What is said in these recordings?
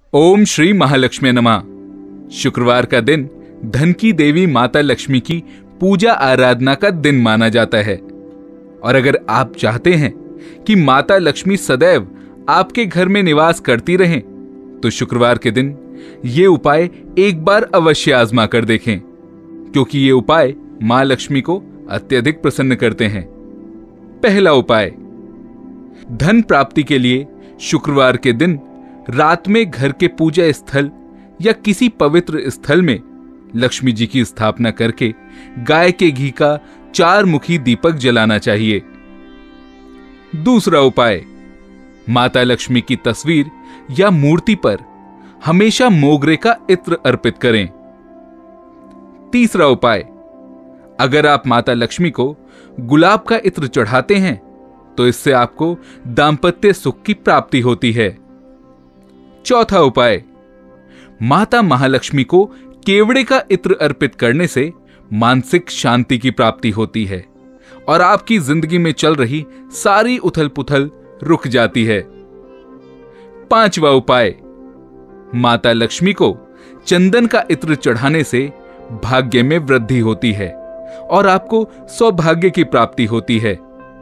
ओम श्री महालक्ष्मी नमः। शुक्रवार का दिन धन की देवी माता लक्ष्मी की पूजा आराधना का दिन माना जाता है। और अगर आप चाहते हैं कि माता लक्ष्मी सदैव आपके घर में निवास करती रहें, तो शुक्रवार के दिन ये उपाय एक बार अवश्य आजमा कर देखें, क्योंकि ये उपाय मां लक्ष्मी को अत्यधिक प्रसन्न करते हैं। पहला उपाय, धन प्राप्ति के लिए शुक्रवार के दिन रात में घर के पूजा स्थल या किसी पवित्र स्थल में लक्ष्मी जी की स्थापना करके गाय के घी का 4 मुखी दीपक जलाना चाहिए। दूसरा उपाय, माता लक्ष्मी की तस्वीर या मूर्ति पर हमेशा मोगरे का इत्र अर्पित करें। तीसरा उपाय, अगर आप माता लक्ष्मी को गुलाब का इत्र चढ़ाते हैं तो इससे आपको दांपत्य सुख की प्राप्ति होती है। चौथा उपाय, माता महालक्ष्मी को केवड़े का इत्र अर्पित करने से मानसिक शांति की प्राप्ति होती है और आपकी जिंदगी में चल रही सारी उथल पुथल रुक जाती है। पांचवा उपाय, माता लक्ष्मी को चंदन का इत्र चढ़ाने से भाग्य में वृद्धि होती है और आपको सौभाग्य की प्राप्ति होती है।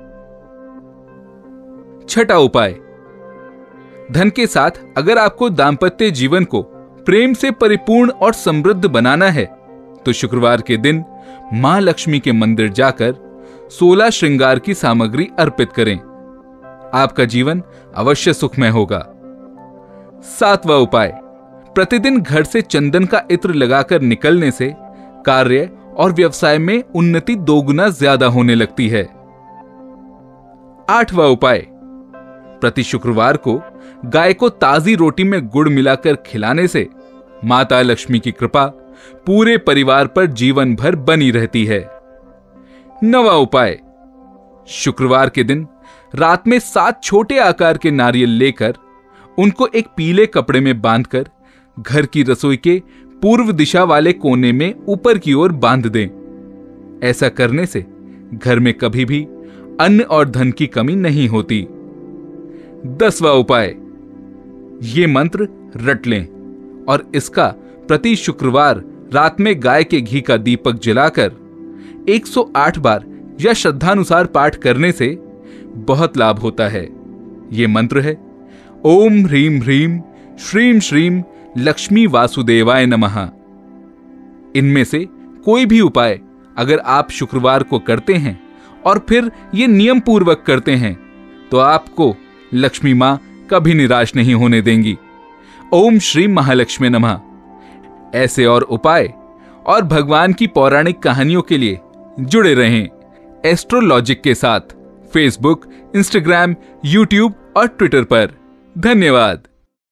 छठा उपाय, धन के साथ अगर आपको दांपत्य जीवन को प्रेम से परिपूर्ण और समृद्ध बनाना है, तो शुक्रवार के दिन मां लक्ष्मी के मंदिर जाकर 16 श्रृंगार की सामग्री अर्पित करें। आपका जीवन अवश्य सुखमय होगा। सातवां उपाय, प्रतिदिन घर से चंदन का इत्र लगाकर निकलने से कार्य और व्यवसाय में उन्नति 2 गुना ज्यादा होने लगती है। आठवां उपाय, प्रति शुक्रवार को गाय को ताजी रोटी में गुड़ मिलाकर खिलाने से माता लक्ष्मी की कृपा पूरे परिवार पर जीवन भर बनी रहती है। नवा उपाय, शुक्रवार के दिन रात में 7 छोटे आकार के नारियल लेकर उनको एक पीले कपड़े में बांधकर घर की रसोई के पूर्व दिशा वाले कोने में ऊपर की ओर बांध दें। ऐसा करने से घर में कभी भी अन्न और धन की कमी नहीं होती। 10वां उपाय, ये मंत्र रट लें और इसका प्रति शुक्रवार रात में गाय के घी का दीपक जलाकर 108 बार या श्रद्धानुसार पाठ करने से बहुत लाभ होता है। ये मंत्र है ओम ह्रीम ह्रीम श्रीम श्रीम लक्ष्मी वासुदेवाय नमः। इनमें से कोई भी उपाय अगर आप शुक्रवार को करते हैं और फिर ये नियम पूर्वक करते हैं, तो आपको लक्ष्मी मां कभी निराश नहीं होने देंगी। ओम श्री महालक्ष्मी नमः। ऐसे और उपाय और भगवान की पौराणिक कहानियों के लिए जुड़े रहें एस्ट्रोलॉजिक के साथ फेसबुक, इंस्टाग्राम, यूट्यूब और ट्विटर पर। धन्यवाद।